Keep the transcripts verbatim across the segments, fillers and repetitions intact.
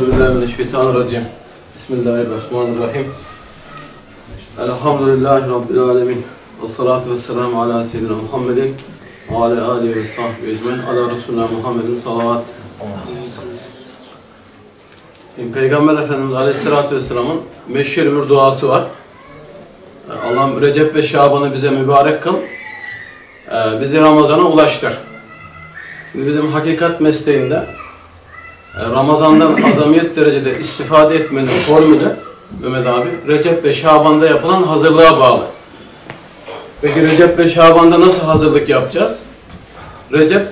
Euzubillahimineşşeytanirracim. Bismillahirrahmanirrahim. Elhamdülillahi Rabbil alemin. Vessalatu vesselamu ala seyyidina Muhammedin ve ala alihi ve sahbihi ecmaîn. Ala Resulina Muhammedin salavat. Peygamber Efendimiz Aleyhisselatü Vesselam'ın meşhur bir duası var. Allah'ım Recep ve Şaban'ı bize mübarek kıl, bizi Ramazan'a ulaştır. Şimdi bizim hakikat mesleğinde Ramazan'dan azamiyet derecede istifade etmenin formülü Mehmet abi, Recep ve Şaban'da yapılan hazırlığa bağlı. Peki Recep ve Şaban'da nasıl hazırlık yapacağız? Recep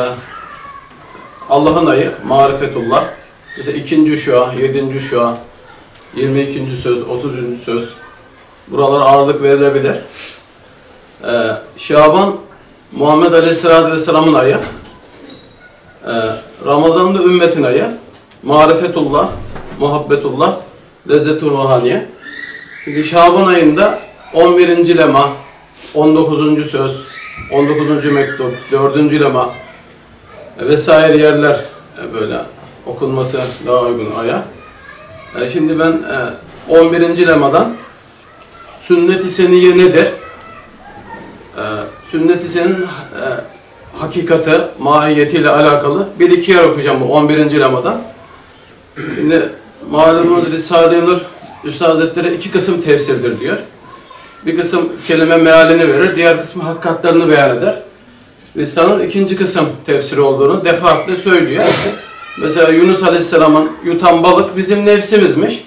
Allah'ın ayı, marifetullah. Mesela ikinci şua, yedinci şua, yirmi ikinci söz, otuzuncu söz. Buralara ağırlık verilebilir. Ee, Şaban, Muhammed Aleyhisselatü Vesselam'ın ayı. Ee, Ramazan'da ümmetin ayı. Marifetullah, muhabbetullah, lezzet-ü ruhaniye. Şimdi Şaban ayında on birinci lema, on dokuzuncu söz, on dokuzuncu mektup, dördüncü lema vesaire yerler böyle okunması daha uygun aya. Ee, şimdi ben on birinci lemadan sünnet-i seniyye nedir? Ee, sünnet-i seniyyenin e, hakikati, mahiyetiyle alakalı bir iki yer okuyacağım bu on birinci lemadan. Şimdi malumunuz Risale-i Nur Üstad Hazretleri iki kısım tefsirdir diyor. Bir kısım kelime mealini verir, diğer kısmı hakikatlerini beyan eder. Risale'nin ikinci kısım tefsiri olduğunu defaatle söylüyor. Mesela Yunus Aleyhisselam'ın yutan balık bizim nefsimizmiş.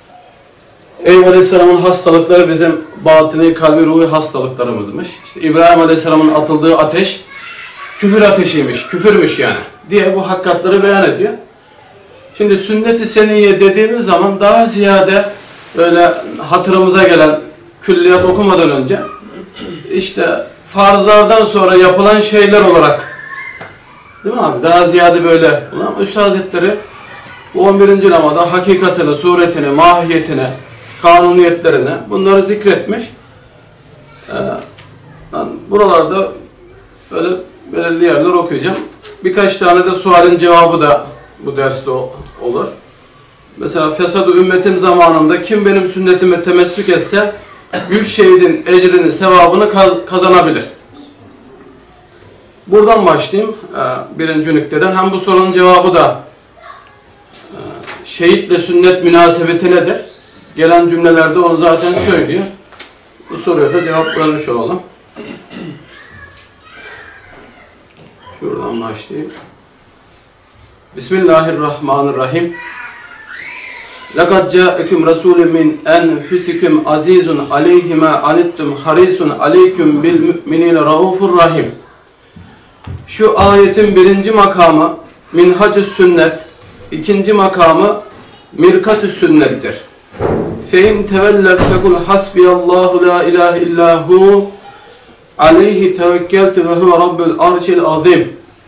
Eyüp Aleyhisselam'ın hastalıkları bizim batini, kalbi, ruhu hastalıklarımızmış. İşte İbrahim Aleyhisselam'ın atıldığı ateş küfür ateşiymiş, küfürmüş yani diye bu hakikatleri beyan ediyor. Şimdi sünnet-i seniyye dediğimiz zaman daha ziyade böyle hatırımıza gelen külliyat okumadan önce işte farzlardan sonra yapılan şeyler olarak, değil mi abi? Daha ziyade böyle. Ama Üstad Hazretleri bu on birinci lemada hakikatini, suretini, mahiyetini, kanuniyetlerini bunları zikretmiş. Ee, ben buralarda böyle belirli yerler okuyacağım. Birkaç tane de sualin cevabı da bu derste olur. Mesela fesad-ı ümmetim zamanında kim benim sünnetime temessük etse yüz şehidin ecrini, sevabını kazanabilir. Buradan başlayayım. Birinci nükteden. Hem bu sorunun cevabı da şehitle sünnet münasebeti nedir? Gelen cümlelerde onu zaten söylüyor. Bu soruya da cevap vermiş olalım. Şuradan başlayayım. Bismillahirrahmanirrahim. لَقَدْ جَاءَكُمْ رَسُولٌ مِنْ أَنْفُسِكُمْ عَزِيزٌ عَلَيْهِ مَا عَنِتُّمْ حَرِيصٌ عَلَيْكُمْ بِالْمُؤْمِنِينَ رَءُوفٌ rahim. Şu ayetin birinci makamı minhac-ı sünnet, ikinci makamı mirkat-ı sünnettir. فَاِنْ تَوَلَّوْا فَقُلْ حَسْبِيَ اللّٰهُ لَا اِلَٰهِ اِلَّا هُوَ عَلَيْهِ تَوَكَّلْتُ وَهُوَ رَبُّ الْعَرْشِ الْعَظِيمِ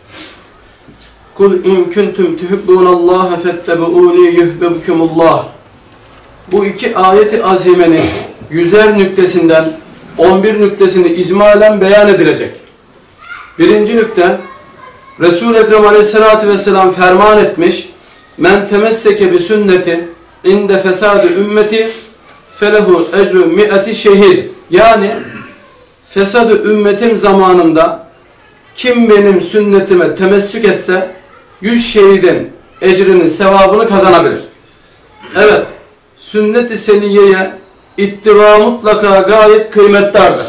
Kul in kuntum tuhibbunallaha fettebu'uni yuhibbukumullah. Bu iki ayeti azimenin yüzer nüktesinden on bir nüktesini icmalen beyan edilecek. Birinci nükte, Resul-i Ekrem Aleyhisselatü Vesselam ferman etmiş: Men temesseke bi sünneti inde fesadu ümmeti felehu ecru mi'ati şehid. Yani fesad-ı ümmetim zamanında kim benim sünnetime temessük etse yüz şehidin ecrini, sevabını kazanabilir. Evet, sünnet-i seniyyeye ittiba mutlaka gayet kıymetlidir.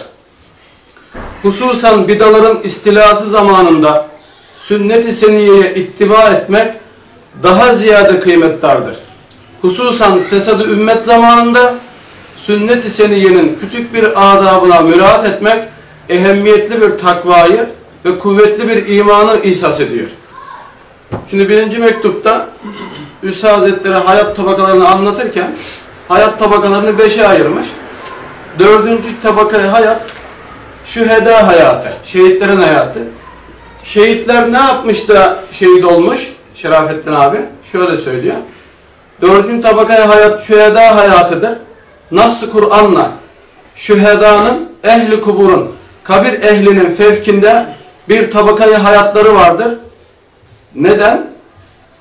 Hususan bidaların istilası zamanında sünnet-i seniyyeye ittiba etmek daha ziyade kıymetlidir. Hususan fesad-ı ümmet zamanında sünnet-i seniyyenin küçük bir adabına müraat etmek ehemmiyetli bir takvayı ve kuvvetli bir imanı ihsas ediyor. Şimdi birinci mektupta Üstad Hazretleri hayat tabakalarını anlatırken hayat tabakalarını beşe ayırmış. Dördüncü tabakayı hayat şüheda hayatı, şehitlerin hayatı. Şehitler ne yapmış da şehit olmuş? Şerafettin abi şöyle söylüyor. Dördüncü tabakayı hayat şüheda hayatıdır. Nas-ı Kur'an'la şühedanın, ehli kuburun, kabir ehlinin fevkinde bir tabakayı hayatları vardır. Neden?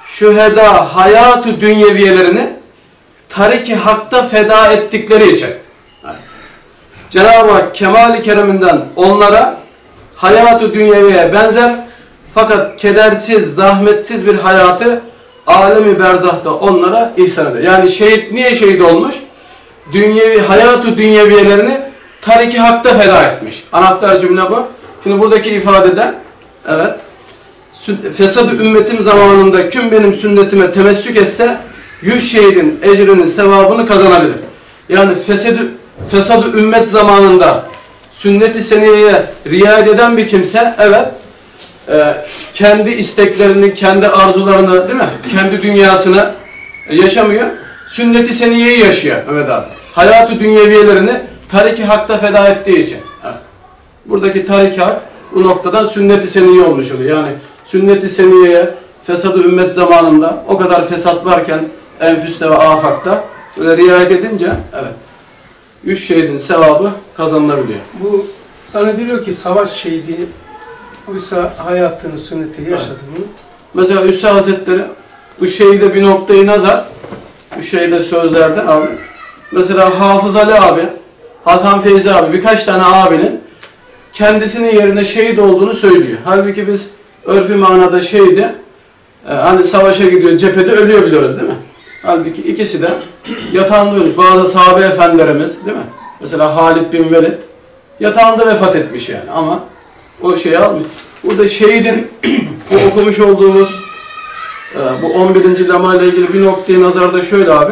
şüheda hayatı dünyeviyelerini tarik-i hakta feda ettikleri için. Evet. Cenab-ı Hak kemali kereminden onlara hayatı dünyeviye benzer fakat kedersiz, zahmetsiz bir hayatı alemi berzahta onlara ihsan eder. Yani şehit niye şehit olmuş? Dünyevi, hayatı dünyeviyelerini tarik-i hakta feda etmiş. Anahtar cümle bu. Şimdi buradaki ifadede evet fesad-ı ümmetim zamanında kim benim sünnetime temessük etse yüz şehidin ecrinin sevabını kazanabilir. Yani fesad-ı fesad-ı ümmet zamanında sünnet-i seniyeye riayet eden bir kimse evet e, kendi isteklerini, kendi arzularını değil mi? Kendi dünyasını yaşamıyor. Sünnet-i seniyeyi yaşıyor Mehmet abi. Hayatı dünyeviyelerini tarik-i hakta feda ettiği için. Evet. Buradaki tarik-i hak bu noktadan sünnet-i seniye olmuş oluyor. Yani sünnet-i seniyeye fesad-ı ümmet zamanında o kadar fesat varken enfüste ve afakta böyle riayet edince evet üç şehidin sevabı kazanılabiliyor. Bu zannediliyor ki savaş şehidi oysa hayatını, sünneti yaşadığını. Evet. Mesela Üstad Hazretleri bu şehide bir noktayı nazar bu şehide sözlerde abi mesela Hafız Ali abi, Hasan Feyzi abi birkaç tane abinin kendisinin yerine şehit olduğunu söylüyor. Halbuki biz örfü manada şehidi e, hani savaşa gidiyor, cephede ölüyor biliyoruz değil mi? Halbuki ikisi de yatağında ölmüş. Bazı sahabe efendilerimiz değil mi? Mesela Halid bin Velid yatağında vefat etmiş yani ama o şeyi almıyor. Burada şehidin bu okumuş olduğumuz e, bu on birinci lema ile ilgili bir noktayı nazarda şöyle abi.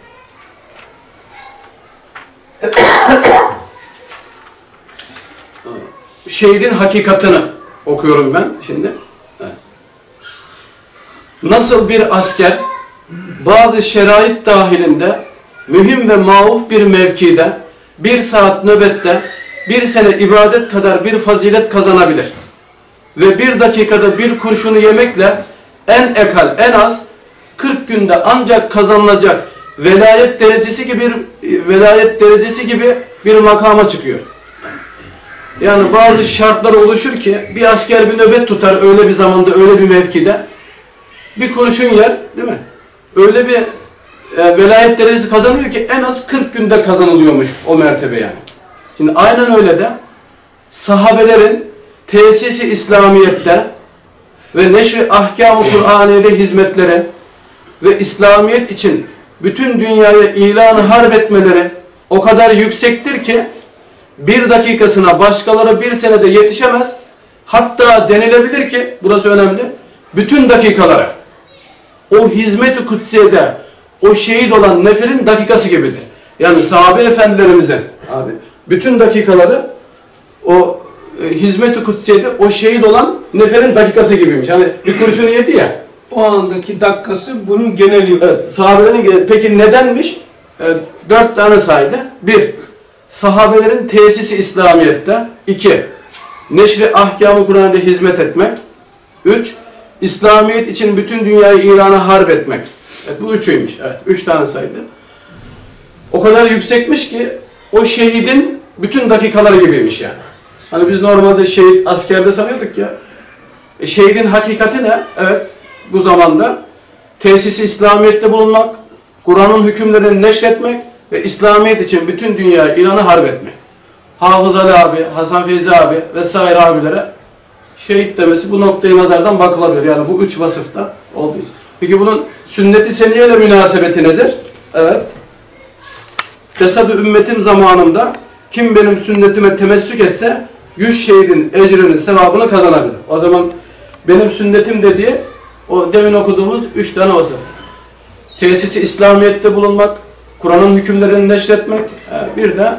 Şehidin hakikatini okuyorum ben şimdi. Evet. Nasıl bir asker bazı şerait dahilinde mühim ve mauf bir mevkide bir saat nöbette bir sene ibadet kadar bir fazilet kazanabilir ve bir dakikada bir kurşunu yemekle en ekal en az kırk günde ancak kazanılacak velayet derecesi gibi bir velayet derecesi gibi bir makama çıkıyor. Yani bazı şartlar oluşur ki bir asker bir nöbet tutar öyle bir zamanda öyle bir mevkide bir kurşun yer değil mi? Öyle bir e, velayet derecesi kazanıyor ki en az kırk günde kazanılıyormuş o mertebe yani. Şimdi aynen öyle de sahabelerin tesisi İslamiyet'te ve neşr-i ahkam-ı Kur'aniye'de hizmetleri ve İslamiyet için bütün dünyaya ilan-ı harp etmeleri o kadar yüksektir ki bir dakikasına başkaları bir senede yetişemez. Hatta denilebilir ki, burası önemli, bütün dakikalara o hizmet-i kutsiyede o şehit olan neferin dakikası gibidir. Yani sahabe efendilerimizin abi bütün dakikaları o e, hizmet-i kutsiyede o şehit olan neferin dakikası gibiymiş. Yani bir kurşunu yedi ya. O andaki dakikası bunun geneli. Evet, sahabelerin peki nedenmiş? E, dört tane saydı. Bir, sahabelerin tesisi İslamiyet'te. İki, neşri ahkam-ı Kur'an'da hizmet etmek. Üç, İslamiyet için bütün dünyayı ilana harp etmek. Evet, bu üçüymüş. Evet, üç tane saydı. O kadar yüksekmiş ki o şehidin bütün dakikaları gibiymiş yani. Hani biz normalde şehit askerde sanıyorduk ya. E, şehidin hakikati ne? Evet, bu zamanda tesisi İslamiyet'te bulunmak, Kur'an'ın hükümlerini neşretmek ve İslamiyet için bütün dünyayı ilana harp etmek. Hafız Ali abi, Hasan Feyzi abi vesaire abilere şehit demesi bu noktayı nazardan bakılabilir. Yani bu üç vasıfta olduğu için. Peki bunun sünnet-i seniyeyle münasebeti nedir? Evet. Fesad-ı ümmetim zamanında kim benim sünnetime temessük etse yüz şehidin ecrinin sevabını kazanabilir. O zaman benim sünnetim dediği o demin okuduğumuz üç tane vasıf. Tesisi İslamiyet'te bulunmak, Kur'an'ın hükümlerini neşretmek, bir de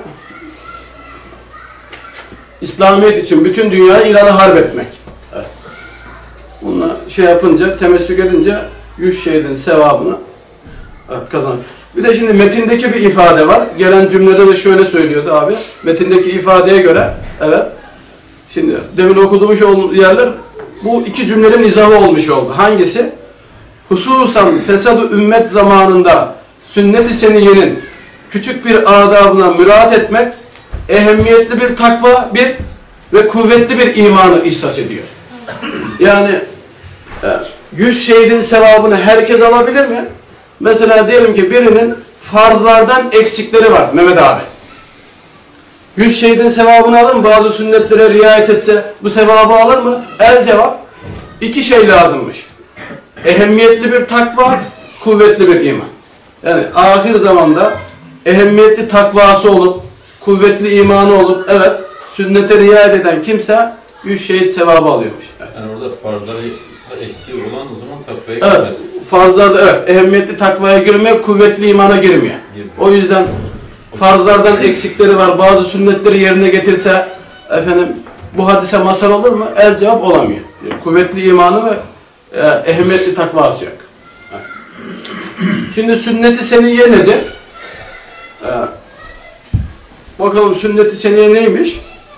İslamiyet için bütün dünyayı ilana harp etmek. Evet. Bununla şey yapınca, temessük edince yüz şehidin sevabını evet, kazanır. Bir de şimdi metindeki bir ifade var. Gelen cümlede de şöyle söylüyordu abi. Metindeki ifadeye göre, evet. Şimdi demin okuduğumuz yerler bu iki cümlenin izahı olmuş oldu. Hangisi? Hususan fesad-ı ümmet zamanında sünnet-i seniyenin küçük bir adabına müraat etmek ehemmiyetli bir takva bir ve kuvvetli bir imanı ihsas ediyor. Yani yüz şehidin sevabını herkes alabilir mi? Mesela diyelim ki birinin farzlardan eksikleri var Mehmet abi. yüz şehidin sevabını alır mı? Bazı sünnetlere riayet etse bu sevabı alır mı? El cevap. İki şey lazımmış. Ehemmiyetli bir takva, kuvvetli bir iman. Yani ahir zamanda ehemmiyetli takvası olup, kuvvetli imanı olup, evet, sünnete riayet eden kimse yüz şehit sevabı alıyormuş. Evet. Yani orada farzları eksiği olan o zaman takvaya Evet, girmez. farzlarda evet, ehemmiyetli takvaya girmiyor, kuvvetli imana girmiyor. Girmiyor. O yüzden farzlardan eksikleri var, bazı sünnetleri yerine getirse, efendim, bu hadise masal olur mu? El cevap olamıyor. Kuvvetli imanı ve e, ehemmiyetli takvası yok. Evet. Şimdi sünnet-i seniyye nedir? Ee, bakalım sünnet-i seniyye neymiş?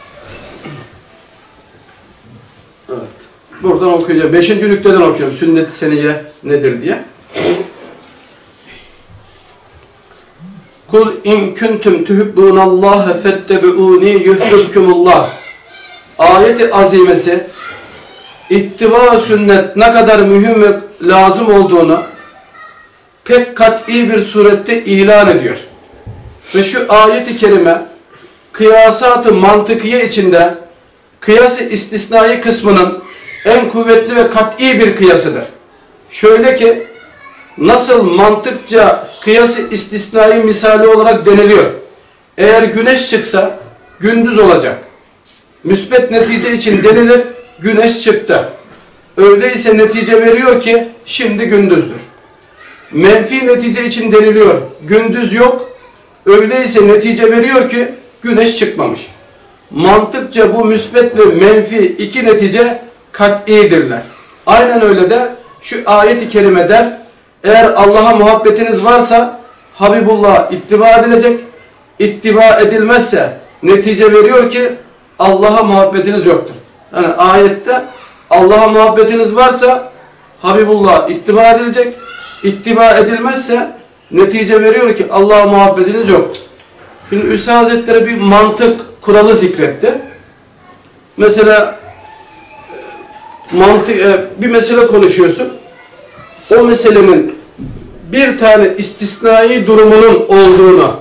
Evet. Buradan okuyacağım. Beşinci nükteden okuyorum. Sünnet-i seniyye nedir diye. Kul in kuntum tuhibbunallaha fettebi'uni yuhibbukumullah. Ayet-i azimesi ittiba sünnet ne kadar mühim ve lazım olduğunu pek kat'i bir surette ilan ediyor. Ve şu ayet-i kerime kıyasat-ı mantıkiye içinde kıyas-ı istisnai kısmının en kuvvetli ve kat'i bir kıyasıdır. Şöyle ki nasıl mantıkça kıyas-ı istisnai misali olarak deniliyor. Eğer güneş çıksa gündüz olacak. Müsbet netice için denilir, güneş çıktı. Öyleyse netice veriyor ki şimdi gündüzdür. Menfi netice için deniliyor, gündüz yok. Öyleyse netice veriyor ki güneş çıkmamış. Mantıkça bu müsbet ve menfi iki netice kat'idirler. Aynen öyle de şu ayet-i kerime der, eğer Allah'a muhabbetiniz varsa Habibullah'a ittiba edilecek, ittiba edilmezse netice veriyor ki Allah'a muhabbetiniz yoktur. Yani ayette Allah'a muhabbetiniz varsa Habibullah'a ittiba edilecek, ittiba edilmezse netice veriyor ki Allah'a muhabbetiniz yoktur. Şimdi Üstad Hazretleri bir mantık kuralı zikretti. Mesela mantık, bir mesele konuşuyorsun. O meselenin bir tane istisnai durumunun olduğunu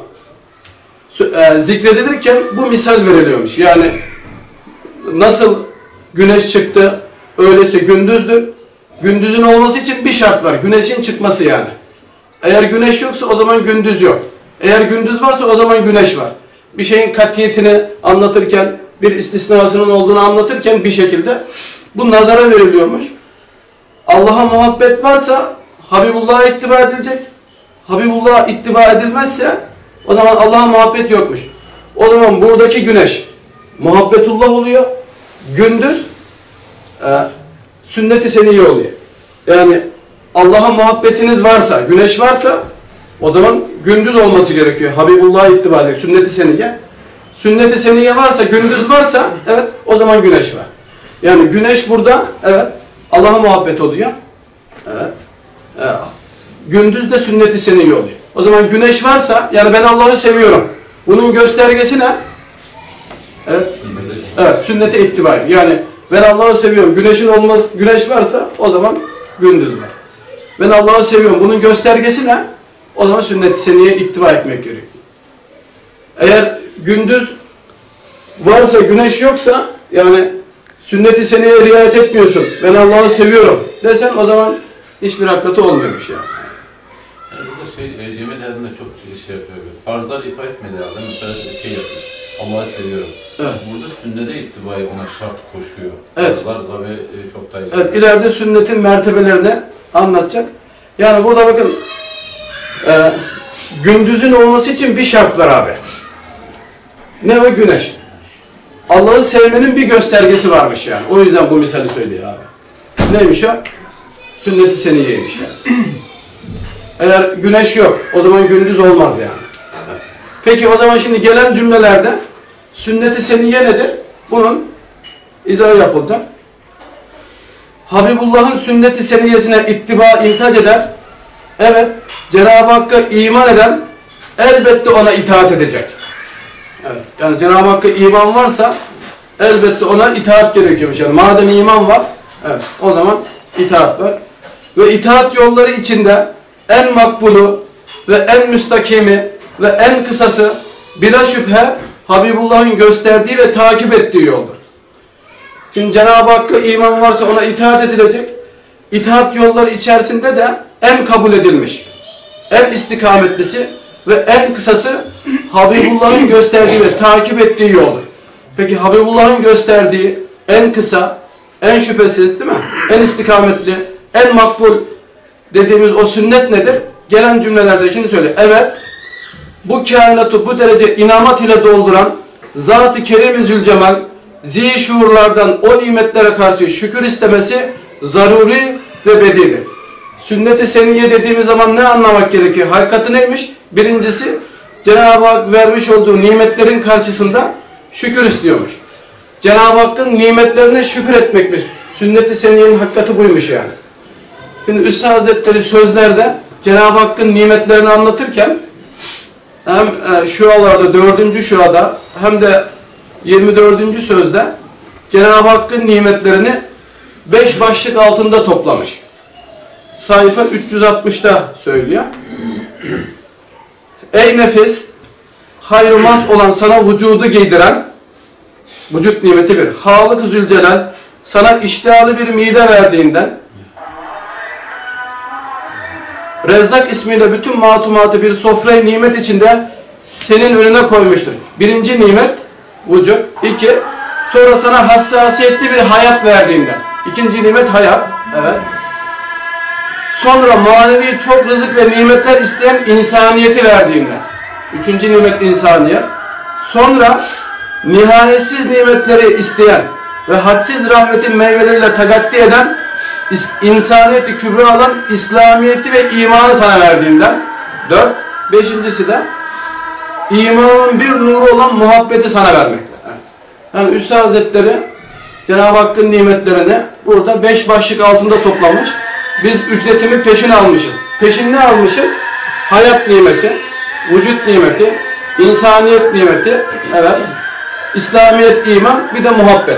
zikredilirken bu misal veriliyormuş. Yani nasıl güneş çıktı, öyleyse gündüzdür. Gündüzün olması için bir şart var. Güneşin çıkması yani. Eğer güneş yoksa o zaman gündüz yok. Eğer gündüz varsa o zaman güneş var. Bir şeyin katiyetini anlatırken, bir istisnasının olduğunu anlatırken bir şekilde bu nazara veriliyormuş. Allah'a muhabbet varsa Habibullah'a ittiba edilecek. Habibullah'a ittiba edilmezse o zaman Allah'a muhabbet yokmuş. O zaman buradaki güneş muhabbetullah oluyor. Gündüz e, sünnet-i seniyye oluyor. Yani Allah'a muhabbetiniz varsa, güneş varsa o zaman gündüz olması gerekiyor. Habibullah'a ittiba edilecek. Sünnet-i seniyye. Sünnet-i seniyye varsa, gündüz varsa evet o zaman güneş var. Yani güneş burada evet Allah'a muhabbet oluyor. Evet. E, gündüz de sünnet-i seniyye oluyor. O zaman güneş varsa yani ben Allah'ı seviyorum. Bunun göstergesi ne? Evet. Evet, sünnete ittiba. Yani ben Allah'ı seviyorum. Güneşin olmaz, güneş varsa o zaman gündüz var. Ben Allah'ı seviyorum. Bunun göstergesi ne? O zaman sünnet-i seniyye ittiba etmek gerekiyor. Eğer gündüz varsa, güneş yoksa yani sünnet-i seniyye riayet etmiyorsun. Ben Allah'ı seviyorum desen o zaman hiçbir hakikati olmuyormuş yani. Yani burada şey, e, Cemil Erdem'de çok şey yapıyor. Farzlar ifade etmedi herhalde. Mesela şey yapıyor. Allah'ı seviyorum. Evet. Burada sünnete ittibayı ona şart koşuyor. Evet. Farzlar tabii e, çok daha iyi. Evet, ileride sünnetin mertebelerini anlatacak. Yani burada bakın e, gündüzün olması için bir şart var abi. Ne o? Güneş. Allah'ı sevmenin bir göstergesi varmış yani. O yüzden bu misali söylüyor abi. Neymiş o? Sünnet-i seniyyeymiş yani. Eğer güneş yok, o zaman gündüz olmaz yani. Peki o zaman şimdi gelen cümlelerde sünnet-i seniyye nedir? Bunun izahı yapılacak. Habibullah'ın sünnet-i seniyyesine ittiba intac eder. Evet, Cenab-ı Hakk'a iman eden elbette ona itaat edecek. Evet, yani Cenab-ı Hakk'a iman varsa elbette ona itaat gerekiyormuş. Yani madem iman var, evet, o zaman itaat var. ve itaat yolları içinde en makbulu ve en müstakimi ve en kısası bila şüphe Habibullah'ın gösterdiği ve takip ettiği yoldur. Şimdi Cenab-ı Hakk'a iman varsa ona itaat edilecek. İtaat yolları içerisinde de en kabul edilmiş, en istikametlisi ve en kısası Habibullah'ın gösterdiği ve takip ettiği yoldur. Peki Habibullah'ın gösterdiği en kısa, en şüphesiz değil mi? En istikametli, en makbul dediğimiz o sünnet nedir? Gelen cümlelerde şimdi söyle. Evet, bu kainatı bu derece inamat ile dolduran Zat-ı Kerim-i Zülcemal, zi şuurlardan o nimetlere karşı şükür istemesi zaruri ve bedidir. Sünnet-i seniyye dediğimiz zaman ne anlamak gerekiyor? Hakikati neymiş? Birincisi, Cenab-ı Hak vermiş olduğu nimetlerin karşısında şükür istiyormuş. Cenab-ı Hakk'ın nimetlerine şükür etmekmiş. Sünnet-i seniyyenin hakikati buymuş yani. Şimdi Üstad Hazretleri sözlerde Cenab-ı Hakk'ın nimetlerini anlatırken hem şualarda, dördüncü şuada hem de yirmi dördüncü sözde Cenab-ı Hakk'ın nimetlerini beş başlık altında toplamış. Sayfa üç yüz altmışta söylüyor. Ey nefis, hayr-ı mas olan sana vücudu giydiren, vücut nimeti bir, Halık-ı Zülcelal sana iştihalı bir mide verdiğinden, Rezzak ismiyle bütün matumatı bir sofrayı nimet içinde senin önüne koymuştur. Birinci nimet vücut. İki, sonra sana hassasiyetli bir hayat verdiğinden. İkinci nimet hayat. Evet. Sonra manevi çok rızık ve nimetler isteyen insaniyeti verdiğinden. Üçüncü nimet insaniyet. Sonra nihayetsiz nimetleri isteyen ve hadsiz rahmetin meyveleriyle tagaddi eden insaniyeti kübra alan İslamiyeti ve imanı sana verdiğinden. Dört. Beşincisi de imanın bir nuru olan muhabbeti sana vermekle. Yani Üstad Hazretleri Cenab-ı Hakk'ın nimetlerini burada beş başlık altında toplamış. Biz ücretimi peşin almışız. Peşin ne almışız? Hayat nimeti, vücut nimeti, insaniyet nimeti, evet, İslamiyet, iman, bir de muhabbet.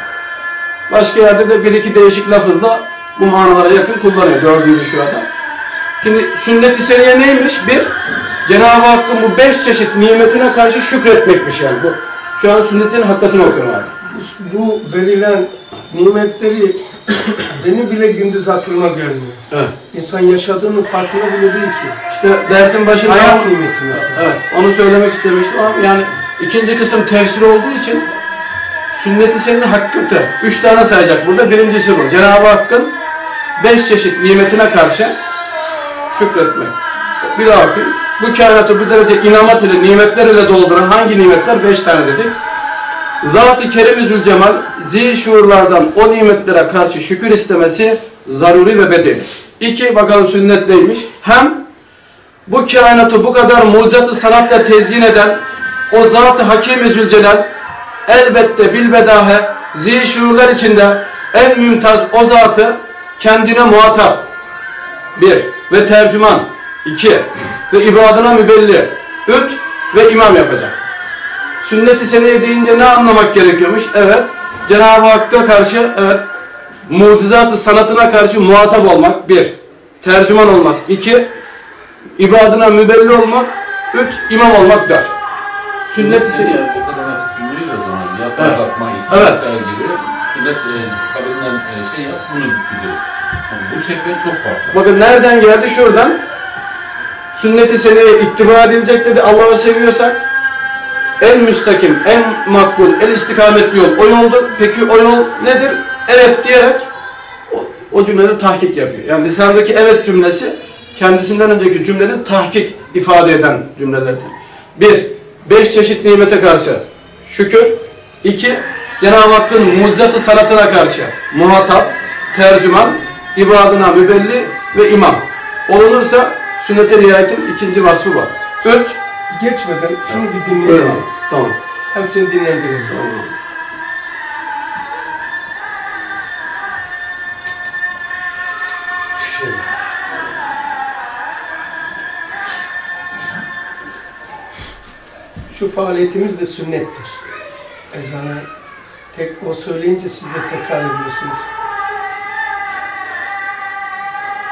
Başka yerde de bir iki değişik lafızla bu manalara yakın kullanıyor dördüncü şuada. Şimdi sünnet-i seniyye neymiş? Bir, Cenab-ı Hakk'ın bu beş çeşit nimetine karşı şükretmekmiş yani bu. Şu an sünnetin hakikatini okuyorum abi. Bu, bu verilen nimetleri benim bile gündüz aklıma gelmiyor. Evet. İnsan yaşadığının farkında bile değil ki. İşte dersin başında hayat nimeti mesela. Evet, onu söylemek istemiştim abi. Yani ikinci kısım tefsir olduğu için sünnet-i seniyye hakikati. Üç tane sayacak burada. Birincisi bu. Cenab-ı Hakk'ın beş çeşit nimetine karşı şükretmek. Bir daha okuyayım. Bu kainatı bu derece inamat ile, nimetler ile dolduran hangi nimetler? Beş tane dedik. Zat-ı Kerim-i Zülcemal, zi şuurlardan o nimetlere karşı şükür istemesi zaruri ve bedeli. İki, bakalım sünnet neymiş? Hem bu kainatı bu kadar mucizat-ı sanatla tezyin eden o Zat-ı Hakim-i Zülcelal, elbette bilbedahe, zi şuurlar içinde en mümtaz o zatı kendine muhatap. Bir, ve tercüman. İki, ve ibadına mübelli. Üç, ve imam yapacak. Sünnet-i seniyye deyince ne anlamak gerekiyormuş? Evet, Cenab-ı Hakk'a karşı, evet, mucizat-ı sanatına karşı muhatap olmak. Bir, tercüman olmak. İki, ibadına mübelli olmak. Üç, imam olmak. Dört. Sünnet-i seniyye. O kadar nefis bilmiyor o zaman. Yapma, Evet. yapma, Evet. İsmail gibi. Sünnet e, kabirinden e, şey yap, bunu biliriz. Yani bu çekme çok farklı. Bakın nereden geldi? Şuradan. Sünnet-i seniyye ittiba edilecek dedi. Allah'ı seviyorsak en müstakim, en makbul, en istikametli yol o yoldur. Peki o yol nedir? Evet diyerek o, o cümleleri tahkik yapıyor. Yani lisanındaki evet cümlesi kendisinden önceki cümlenin tahkik ifade eden cümlelerdir. Bir, beş çeşit nimete karşı şükür. İki, Cenab-ı Hakk'ın mucizat-ı sanatına karşı muhatap, tercüman, ibadına mübelli ve imam. Olunursa sünnet-i riayetin ikinci vasfı var. Üç, Geçmeden şunu bir öyle dinleyelim. mi? Tamam. Hem seni dinlendirelim. Tamam. Şu faaliyetimiz de sünnettir. Ezanı tek o söyleyince siz de tekrar ediyorsunuz.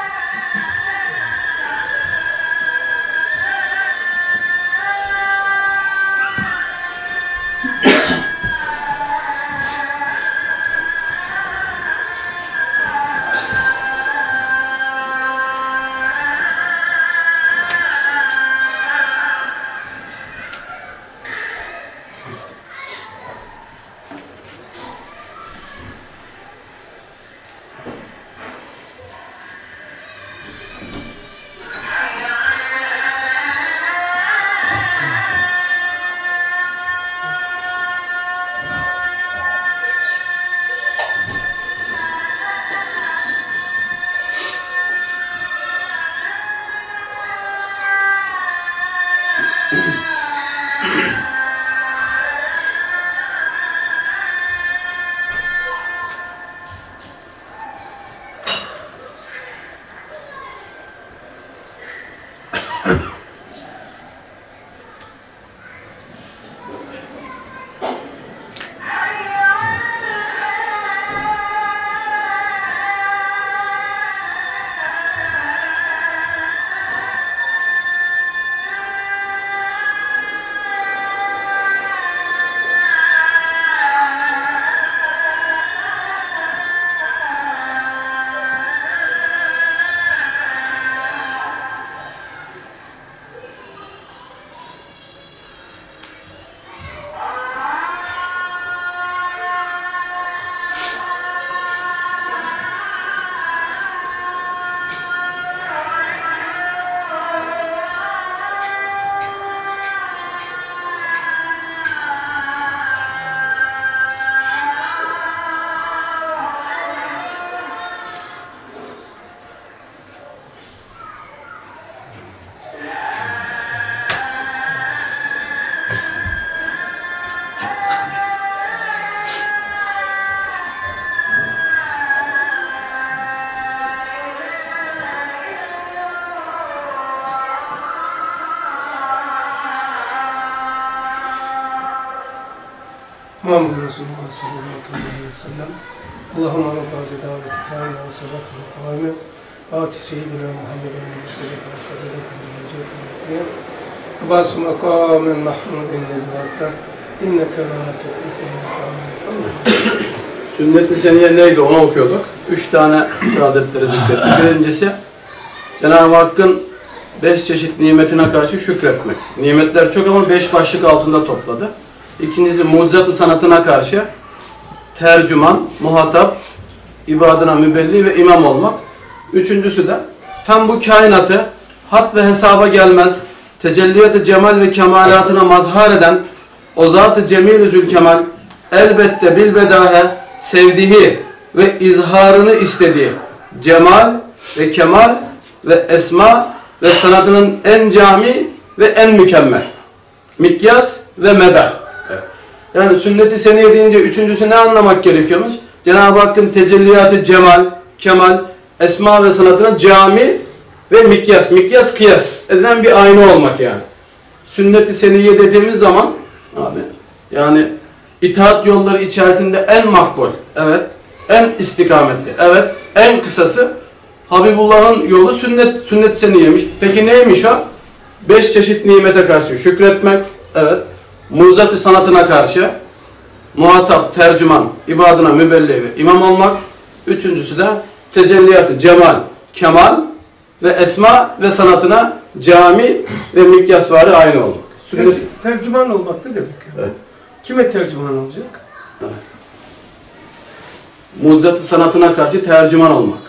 Muhammed Resulullah sallallahu aleyhi ve sellem. Allahümme Rabbâze daveti ta'ala ve salatı ve kavmi. Ati seyyidina Muhammed'in ve sallallahu aleyhi ve sellem. Abbas makamen mahmudin nezvâtta. İnneke lâ tu'lifin makamen. Sünnet-i Seniyye neydi? Onu okuyorduk. Üç tane Üstad Hazretleri zikretti. Birincisi, Cenab-ı Hakk'ın beş çeşit nimetine karşı şükretmek. Nimetler çok ama beş başlık altında topladı. İkincisi, mucizat-ı sanatına karşı tercüman, muhatap, ibadına mübelli ve imam olmak. Üçüncüsü de hem bu kainatı hat ve hesaba gelmez, tecelliyat-ı cemal ve kemalatına mazhar eden o zat-ı cemil-i zülkemal elbette bilbedahe sevdiği ve izharını istediği cemal ve kemal ve esma ve sanatının en cami ve en mükemmel mikyas ve medar. Yani sünnet-i seniyye deyince üçüncüsü ne anlamak gerekiyormuş? Cenab-ı Hakk'ın tecelliyatı cemal, kemal, esma ve sanatına cami ve mikyas, mikyas kıyas edilen bir ayna olmak yani. Sünnet-i seniyye dediğimiz zaman abi yani itaat yolları içerisinde en makbul, evet, en istikametli, evet, en kısası Habibullah'ın yolu sünnet, sünnet-i seniyyemiş. Peki neymiş o? Beş çeşit nimete karşı şükretmek, evet, mucizat-ı sanatına karşı muhatap, tercüman, ibadına mübelli ve imam olmak. Üçüncüsü de tecelliyatı cemal, kemal ve esma ve sanatına cami ve mikyasvarı aynı olmak. Sünnet... Tercüman olmak ne demek? Evet. Kime tercüman olacak? Evet. Mucizat-ı sanatına karşı tercüman olmak.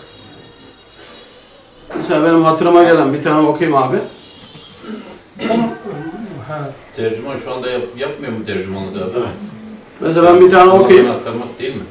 Mesela benim hatırıma gelen bir tane okuyayım abi. Ha. Tercüman şu anda yap, yapmıyor mu tercümanlığı da? Evet. Mesela ben bir tane okuyayım. Aktarmak değil mi?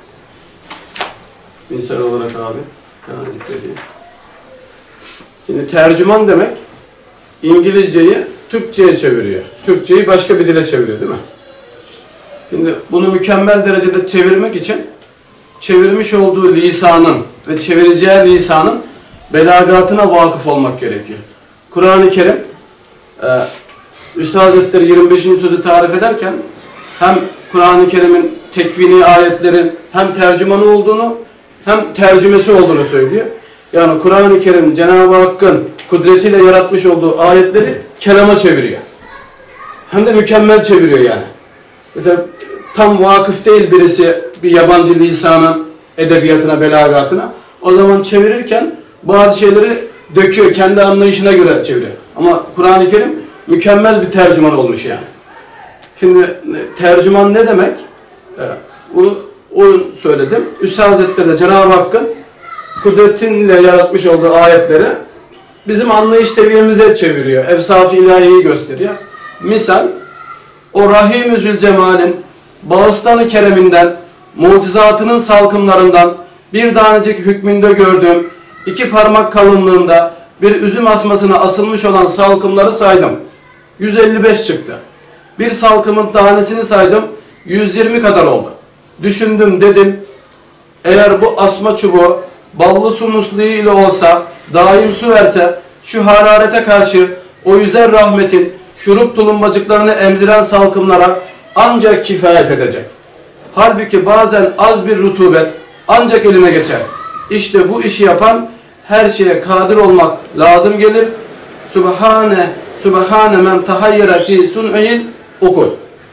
Misal olarak abi. Bir tane zikredeyim. Şimdi tercüman demek İngilizceyi Türkçe'ye çeviriyor. Türkçeyi başka bir dile çeviriyor değil mi? Şimdi bunu mükemmel derecede çevirmek için çevirmiş olduğu lisanın ve çevireceği lisanın belagatına vakıf olmak gerekiyor. Kur'an-ı Kerim e, Üstad Hazretleri yirmi beşinci sözü tarif ederken hem Kur'an-ı Kerim'in tekvini ayetlerin hem tercümanı olduğunu hem tercümesi olduğunu söylüyor. Yani Kur'an-ı Kerim Cenab-ı Hakk'ın kudretiyle yaratmış olduğu ayetleri kelama çeviriyor. Hem de mükemmel çeviriyor yani. Mesela tam vakıf değil birisi bir yabancı lisanın edebiyatına, belagatına. O zaman çevirirken bazı şeyleri döküyor, kendi anlayışına göre çeviriyor. Ama Kur'an-ı Kerim mükemmel bir tercüman olmuş yani. Şimdi tercüman ne demek? Bunu onu söyledim. Üstad Hazretleri de Cenab-ı Hakk'ın kudretinle yaratmış olduğu ayetleri bizim anlayış seviyemize çeviriyor. Efsaf-ı ilahiyi gösteriyor. Misal, o Rahim-i Zülcemal'in bağıstan-ı kereminden, mucizatının salkımlarından bir tanecik hükmünde gördüğüm iki parmak kalınlığında bir üzüm asmasına asılmış olan salkımları saydım. yüz elli beş çıktı. Bir salkımın tanesini saydım. yüz yirmi kadar oldu. Düşündüm dedim. Eğer bu asma çubuğu ballı su musluğu ile olsa, daim su verse, şu hararete karşı o yüzer rahmetin şurup tulumbacıklarını emziren salkımlara ancak kifayet edecek. Halbuki bazen az bir rutubet ancak elime geçer. İşte bu işi yapan her şeye kadir olmak lazım gelir. Subhane, Subhane men tahayyere fi sun'il ukul.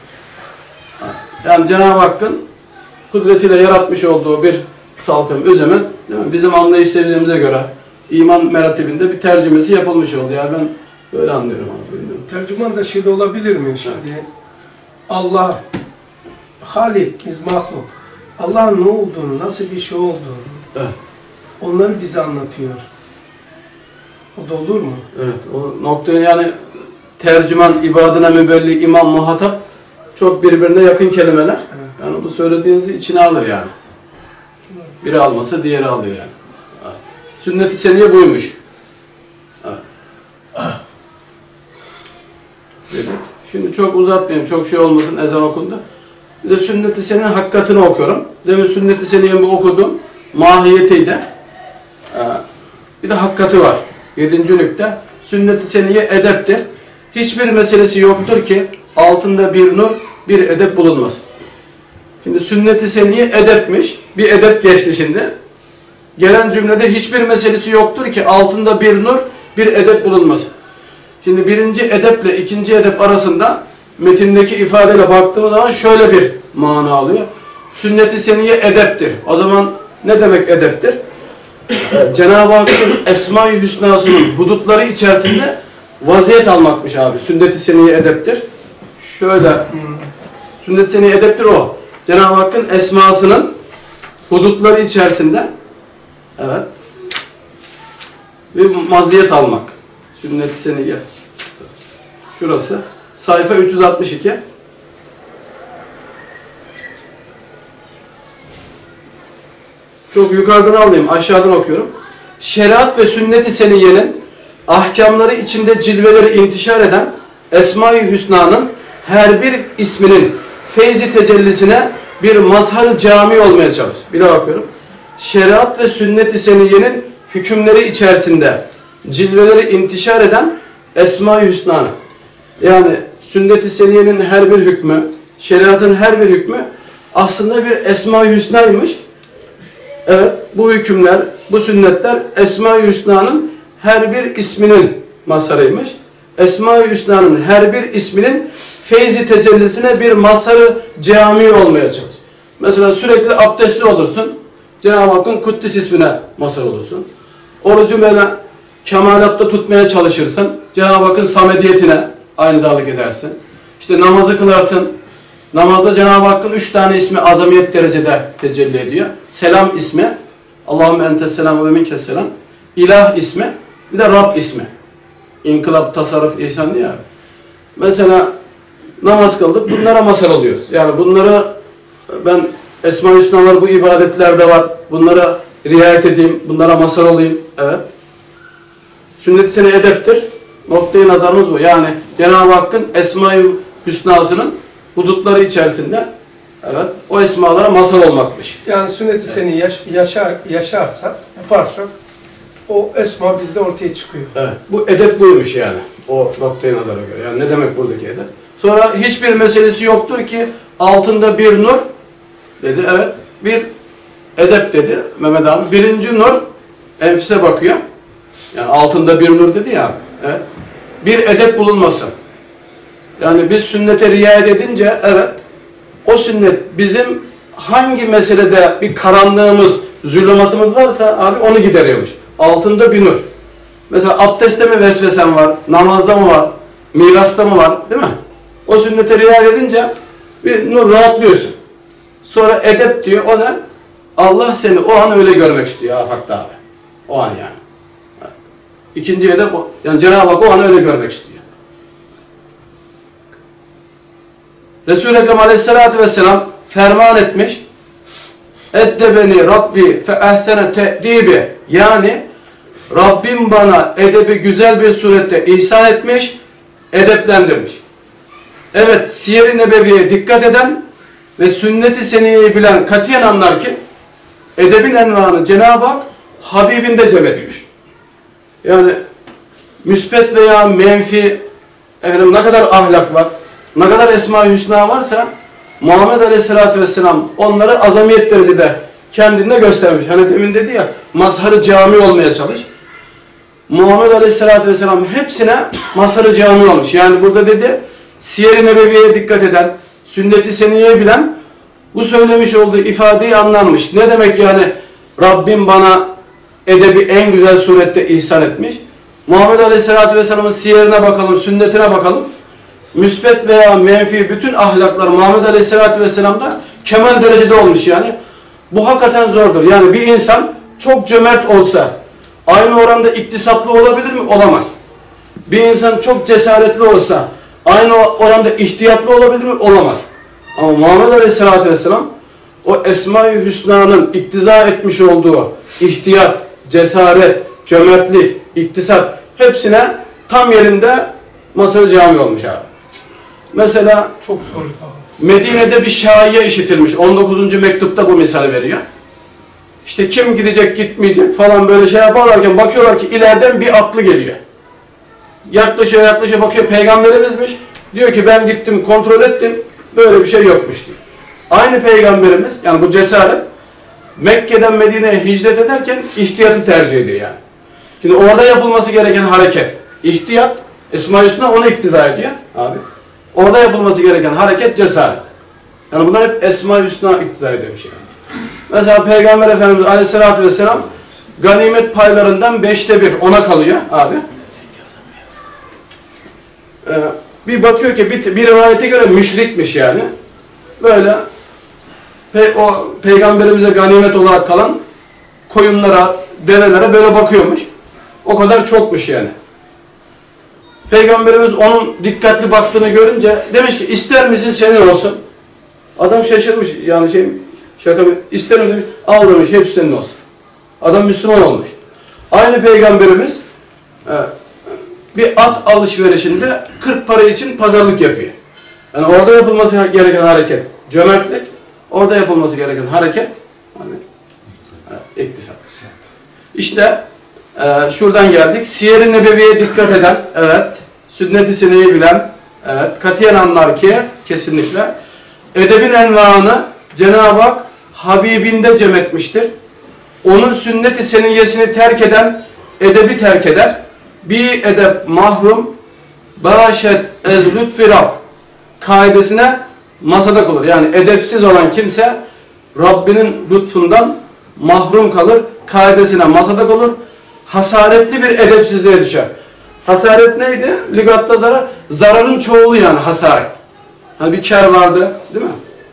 Yani Cenab-ı Hakk'ın kudretiyle yaratmış olduğu bir salkım üzümün değil mi? Bizim anlayış seviyemize göre iman meratibinde bir tercümesi yapılmış oldu. Yani ben böyle anlıyorum abi. Bilmiyorum. Tercüman da şey de olabilir mi şimdi? Evet. Allah, Halik, biz mahluk. Allah'ın ne olduğunu, nasıl bir şey olduğunu, evet, onları bize anlatıyor. O da olur mu? Evet, o noktayı yani tercüman, ibadına mübelli, imam, muhatap çok birbirine yakın kelimeler. Evet. Yani bu söylediğinizi içine alır yani. Biri almasa diğeri alıyor yani. Evet. Sünnet-i seniyye buymuş. Evet. Evet. Şimdi çok uzatmayayım, çok şey olmasın, ezan okundu. Bir de sünnet-i seniyyenin hakikatini okuyorum. Demin sünnet-i seniyyeyi bu okudum. Mahiyetiydi. Ee, bir de hakikati var. Yedinci nükte. Sünnet-i seniyye edeptir. Hiçbir meselesi yoktur ki altında bir nur, bir edep bulunmaz. Şimdi sünnet-i seniye edepmiş. Bir edep geçti şimdi. Gelen cümlede hiçbir meselesi yoktur ki altında bir nur, bir edep bulunmasın. Şimdi birinci edeple ikinci edep arasında metindeki ifadeyle baktığımız zaman şöyle bir mana alıyor. Sünnet-i seniye edeptir. O zaman ne demek edeptir? Cenab-ı Hakk'ın Esma-i Hüsna'sının hudutları içerisinde vaziyet almakmış abi. Sünnet-i seniye edeptir. Şöyle, sünnet-i seniye edeptir o. Cenab-ı Hakk'ın esmasının hudutları içerisinde, evet, bir vaziyet almak. Sünnet-i seniye. Şurası. Sayfa üç yüz altmış iki. Çok yukarıdan almayayım, aşağıdan okuyorum. Şeriat ve sünnet-i seniyenin ahkamları içinde cilveleri intişar eden Esma-i Hüsna'nın her bir isminin feyzi tecellisine bir mazhar-ı cami olmaya çalış. Bir daha bakıyorum. Şeriat ve sünnet-i seniyenin hükümleri içerisinde cilveleri intişar eden Esma-i Hüsna'nın, yani sünnet-i seniyenin her bir hükmü, şeriatın her bir hükmü aslında bir Esma-i Hüsna'ymış. Evet, bu hükümler, bu sünnetler Esma-i Hüsna'nın her bir isminin mazharıymış. Esma-i Hüsna'nın her bir isminin feyzi tecellisine bir mazharı cami olmaya çalış. Mesela sürekli abdestli olursun, Cenab-ı Hakk'ın Kuddis ismine mazhar olursun. Orucu böyle kemalatta tutmaya çalışırsın, Cenab-ı Hakk'ın samediyetine aynıdarlık edersin. İşte namazı kılarsın, namazda Cenab-ı Hakk'ın üç tane ismi azamiyet derecede tecelli ediyor. Selam ismi, Allahümme entes selam ve minkes selam. İlah ismi, bir de Rab ismi. İnkılap, tasarruf, ihsan diye. Mesela namaz kıldık, bunlara mazhar oluyoruz. Yani bunları ben Esma-i Hüsna'lar bu ibadetlerde var. Bunlara riayet edeyim, bunlara mazhar olayım. Evet. Sünnet-i seniye edeptir. Noktayı nazarımız bu. Yani Cenab-ı Hakk'ın Esma-i Hüsna'sının hudutları içerisinde, evet, o esmalara mazhar olmakmış. Yani sünnet-i seniye yaş yaşar, yaşarsak, yaparsak o esma bizde ortaya çıkıyor. Evet. Bu edep buymuş yani. O noktayı nazara göre. Yani ne demek buradaki edep? Sonra hiçbir meselesi yoktur ki altında bir nur dedi. Evet. Bir edep dedi Mehmet abi. Birinci nur enfise bakıyor. Yani altında bir nur dedi ya. Evet. Bir edep bulunmasın. Yani biz sünnete riayet edince, evet, o sünnet bizim hangi meselede bir karanlığımız, zulümatımız varsa abi onu gideriyormuş. Altında bir nur. Mesela abdestte mi vesvesen var, namazda mı var, mirasta mı var, değil mi? O sünnete riayet edince bir nur rahatlıyorsun. Sonra edep diyor, o ne? Allah seni o an öyle görmek istiyor afakta abi. O an yani. İkinci edep o. Yani Cenab-ı Hak o an öyle görmek istiyor. Resul-i Ekrem aleyhissalatü vesselam ferman etmiş. Eddebeni Rabbi fe ehsene te'dibi. Yani Rabbim bana edebi güzel bir surette ihsan etmiş, edeplendirmiş. Evet, siyer-i nebeviye dikkat eden ve sünnet-i seniyeyi bilen katiyen anlar ki edebin envanı Cenab-ı Hak Habibinde cem etmiş. Yani müspet veya menfi, efendim, ne kadar ahlak var, ne kadar Esma-i Hüsna varsa Muhammed Aleyhisselatü Vesselam onları azamiyet derecede kendinde göstermiş. Hani demin dedi ya, mazhar-ı cami olmaya çalış. Muhammed Aleyhisselatü Vesselam hepsine mazhar-ı cami olmuş. Yani burada dedi, siyer-i nebeviyeye dikkat eden, sünnet-i seniyeyi bilen bu söylemiş olduğu ifadeyi anlanmış. Ne demek yani Rabbim bana edebi en güzel surette ihsan etmiş. Muhammed Aleyhisselatü Vesselam'ın siyerine bakalım, sünnetine bakalım. Müsbet veya menfi bütün ahlaklar Muhammed Aleyhisselatü Vesselam'da kemal derecede olmuş yani. Bu hakikaten zordur. Yani bir insan çok cömert olsa aynı oranda iktisatlı olabilir mi? Olamaz. Bir insan çok cesaretli olsa aynı oranda ihtiyatlı olabilir mi? Olamaz. Ama Muhammed Aleyhisselatü Vesselam o Esma-i Hüsna'nın iktiza etmiş olduğu ihtiyat, cesaret, cömertlik, iktisat hepsine tam yerinde mazhar-ı cami olmuş abi. Mesela çok zor. Medine'de bir şaiye işitilmiş. on dokuzuncu mektupta bu misali veriyor. İşte kim gidecek gitmeyecek falan böyle şey yaparlarken bakıyorlar ki ileriden bir atlı geliyor. Yaklaşıyor yaklaşıyor bakıyor peygamberimizmiş. Diyor ki ben gittim kontrol ettim. Böyle bir şey yokmuş diyor. Aynı peygamberimiz, yani bu cesaret, Mekke'den Medine'ye hicret ederken ihtiyatı tercih ediyor yani. Şimdi orada yapılması gereken hareket, ihtiyat, Esma-i Hüsna ona iktiza ediyor abi. Orada yapılması gereken hareket cesaret. Yani bunlar hep Esma-i Hüsna iktiza ediyormuş yani. Mesela Peygamber Efendimiz Aleyhisselatü Vesselam ganimet paylarından beşte bir ona kalıyor abi. Ee, bir bakıyor ki bir, bir rivayete göre müşrikmiş yani. Böyle pe, o peygamberimize ganimet olarak kalan koyunlara, develere böyle bakıyormuş. O kadar çokmuş yani. Peygamberimiz onun dikkatli baktığını görünce demiş ki ister misin senin olsun? Adam şaşırmış yani şey şaka mı? İsterim demiş. Al demiş hepsi senin olsun. Adam Müslüman olmuş. Aynı peygamberimiz e, bir at alışverişinde kırk para için pazarlık yapıyor. Yani orada yapılması gereken hareket cömertlik, orada yapılması gereken hareket hani, e, iktisat. İşte e, şuradan geldik. Siyer-i Nebevi'ye dikkat eden, evet, sünnet-i seneyi bilen, evet, katiyen anlar ki kesinlikle edebin envaını Cenab-ı Hak Habibinde cem etmiştir. Onun sünnet-i seniyyesini terk eden edebi terk eder. Bir edep mahrum başet ez lütfi Rab kaidesine masadak olur. Yani edepsiz olan kimse Rabbinin lütfundan mahrum kalır. Kaidesine masadak olur. Hasaretli bir edepsizliğe düşer. Hasaret neydi? Lügatta zarar. Zararın çoğulu yani hasaret. Hani bir kar vardı değil mi?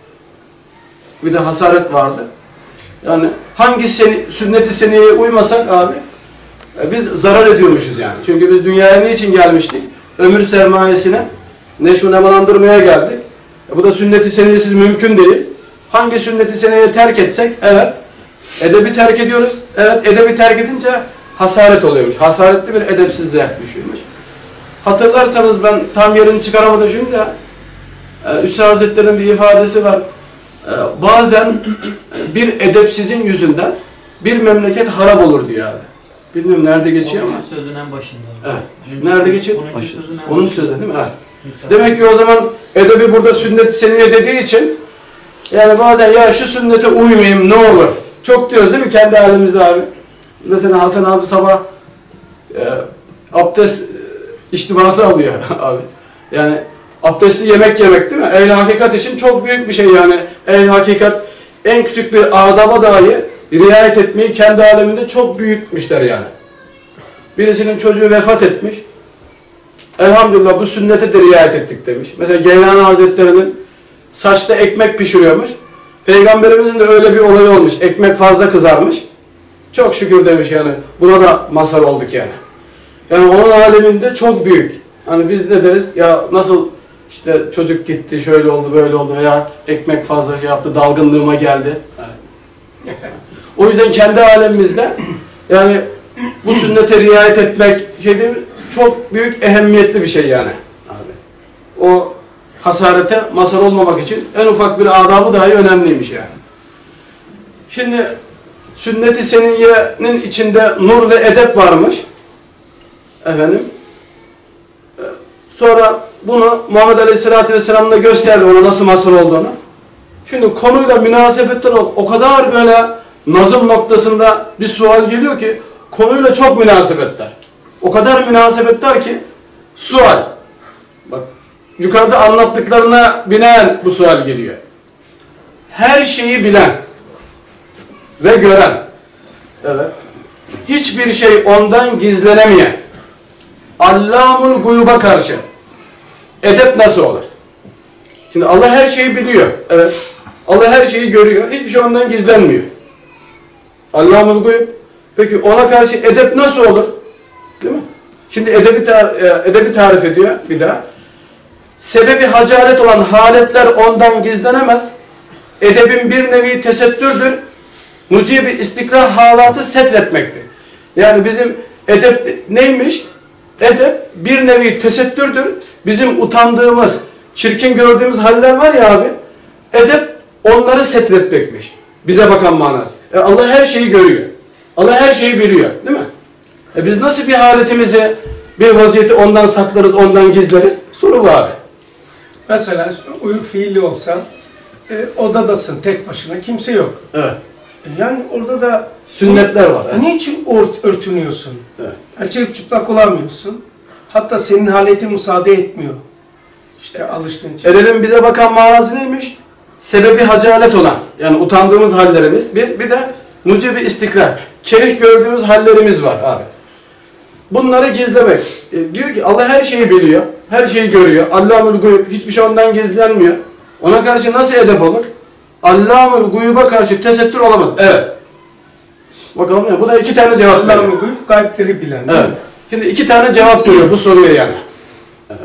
Bir de hasaret vardı. Yani hangi sünnet-i seniyeye uymasak abi e, biz zarar ediyormuşuz yani. Çünkü biz dünyaya niçin gelmiştik? Ömür sermayesine neşvu nemalandırmaya geldik. E, bu da sünnet-i seniyesiz mümkün değil. Hangi sünnet-i seniyeyi terk etsek evet edebi terk ediyoruz. Evet edebi terk edince hasaret oluyormuş. Hasaretli bir edepsizliğe düşüyormuş. Hatırlarsanız ben tam yerini çıkaramadım şimdi de e, Üstad Hazretleri'nin bir ifadesi var. E, bazen bir edepsizin yüzünden bir memleket harap olur diyor abi. Bilmiyorum nerede geçiyor ama. Onun sözün en başında. Evet. Nerede geçiyor? Onun sözün en Onun sözü değil mi? Evet. Demek ki o zaman edebi burada sünnet-i seniye dediği için yani bazen ya şu sünnete uymayayım ne olur. Çok diyoruz değil mi kendi halimizde abi? Mesela Hasan abi sabah e, abdest e, içtiması alıyor abi. Yani abdestli yemek yemek değil mi? Ehl-i hakikat için çok büyük bir şey yani. Ehl-i hakikat en küçük bir adaba dahi riayet etmeyi kendi aleminde çok büyütmüşler yani. Birisinin çocuğu vefat etmiş. Elhamdülillah bu sünnete de riayet ettik demiş. Mesela Geylani Hazretleri'nin saçta ekmek pişiriyormuş. Peygamberimizin de öyle bir olayı olmuş. Ekmek fazla kızarmış. Çok şükür demiş yani. Buna da mazhar olduk yani. Yani onun aleminde çok büyük. Hani biz ne deriz? Ya nasıl işte çocuk gitti, şöyle oldu, böyle oldu veya ekmek fazla şey yaptı, dalgınlığıma geldi. Evet. O yüzden kendi alemimizde yani bu sünnete riayet etmek şey değil mi? Çok büyük ehemmiyetli bir şey yani. Abi. O hasarete mazhar olmamak için en ufak bir adabı dahi önemliymiş yani. Şimdi sünnet-i seniyyenin içinde nur ve edep varmış. Efendim. Sonra bunu Muhammed Aleyhisselatü Vesselam'da gösterdi ona nasıl mazhar olduğunu. Şimdi konuyla münasebetler o kadar böyle nazım noktasında bir sual geliyor ki konuyla çok münasebetler. O kadar münasebetler ki sual. Bak yukarıda anlattıklarına binaen bu sual geliyor. Her şeyi bilen ve gören, evet, hiçbir şey ondan gizlenemeyen Allamul Guyub'a karşı edep nasıl olur? Şimdi Allah her şeyi biliyor, evet. Allah her şeyi görüyor, hiçbir şey ondan gizlenmiyor. Allamul Guyub. Peki ona karşı edep nasıl olur? Değil mi? Şimdi edebi, tar edebi tarif ediyor bir daha. Sebebi hacalet olan haletler ondan gizlenemez. Edebin bir nevi tesettürdür. Mucibi istikrah halatı setretmektir. Yani bizim edep neymiş? Edep bir nevi tesettürdür. Bizim utandığımız, çirkin gördüğümüz haller var ya abi. Edep onları setretmekmiş. Bize bakan manası. E Allah her şeyi görüyor. Allah her şeyi biliyor. Değil mi? E biz nasıl bir haletimizi, bir vaziyeti ondan saklarız, ondan gizleriz? Soru bu abi. Mesela uyum fiili olsa e, odadasın tek başına, kimse yok. Evet. E, yani orada da Sünnetler var. E, niçin ört, örtünüyorsun? Evet. Yani çıplak çıplak olamıyorsun. Hatta senin haletin müsaade etmiyor. İşte alıştığın için. Edelin bize bakan manası neymiş? Sebebi hacalet olan, yani utandığımız hallerimiz bir, bir de mucibi istikrar. Kerih gördüğümüz hallerimiz var abi. Bunları gizlemek. E, diyor ki Allah her şeyi biliyor, her şeyi görüyor. Allamül guyub, hiçbir şey ondan gizlenmiyor. Ona karşı nasıl edep olur? Allamül guyuba karşı tesettür olamaz. Evet. Bakalım ya, buna iki tane cevap veriyor. Allah'ın guyub, gaybleri bilen. Evet. Şimdi iki tane cevap veriyor bu soruya yani. Evet.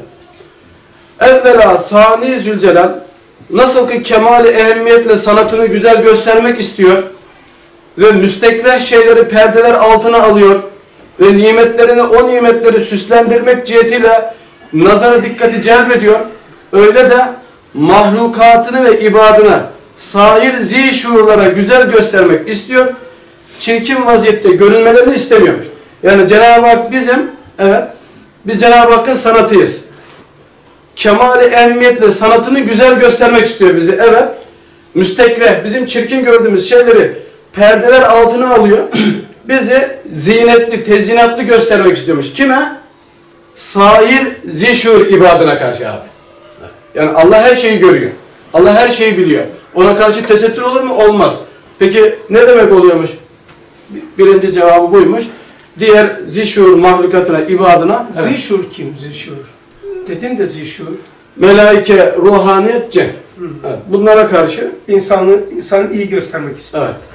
Evvela Sani Zülcelal nasıl ki kemali ehemmiyetle sanatını güzel göstermek istiyor ve müstekreh şeyleri perdeler altına alıyor ve nimetlerini, o nimetleri süslendirmek cihetiyle nazara dikkati celbediyor. Öyle de mahlukatını ve ibadını sair zişuurlara güzel göstermek istiyor. Çirkin vaziyette görünmelerini istemiyormuş. Yani Cenab-ı Hak bizim, evet, biz Cenab-ı Hakk'ın sanatıyız. Kemali ehemmiyetle sanatını güzel göstermek istiyor bizi, evet. Müstekreh, bizim çirkin gördüğümüz şeyleri perdeler altına alıyor. Bizi zinetli, tezinatlı göstermek istiyormuş. Kime? Sair zişur ibadına karşı abi. Yani Allah her şeyi görüyor. Allah her şeyi biliyor. Ona karşı tesettür olur mu? Olmaz. Peki ne demek oluyormuş? Birinci cevabı buymuş. Diğer zişur mahlukatına, ibadına. Evet. Zişur kim? Zişur. Dedin de zişur. Melaike, ruhaniyet, cin. Evet. Bunlara karşı İnsanı, insanı iyi göstermek istiyor. evet.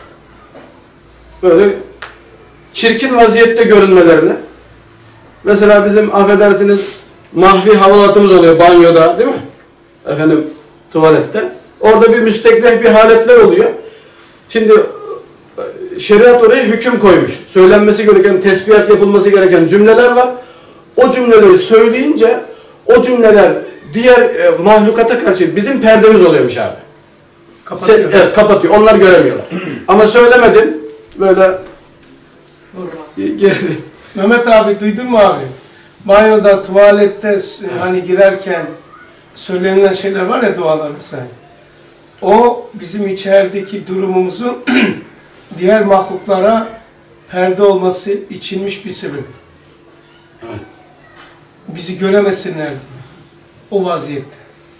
Böyle çirkin vaziyette görünmelerini. Mesela bizim affedersiniz mahfi havalatımız oluyor banyoda, değil mi? Efendim tuvalette. Orada bir müstekreh bir haletler oluyor. Şimdi şeriat oraya hüküm koymuş. Söylenmesi gereken, tesbihat yapılması gereken cümleler var. O cümleleri söyleyince o cümleler diğer e, mahlukata karşı bizim perdemiz oluyormuş abi. Kapatıyor. Se evet, kapatıyor. Onlar göremiyorlar. Ama söylemedin böyle geride. Mehmet abi duydun mu abi? Banyoda, tuvalette hani girerken söylenilen şeyler var ya, dualar vesaire. O bizim içerideki durumumuzun diğer mahluklara perde olması içinmiş bir sebep. Evet. Bizi göremesinler diye. O vaziyette.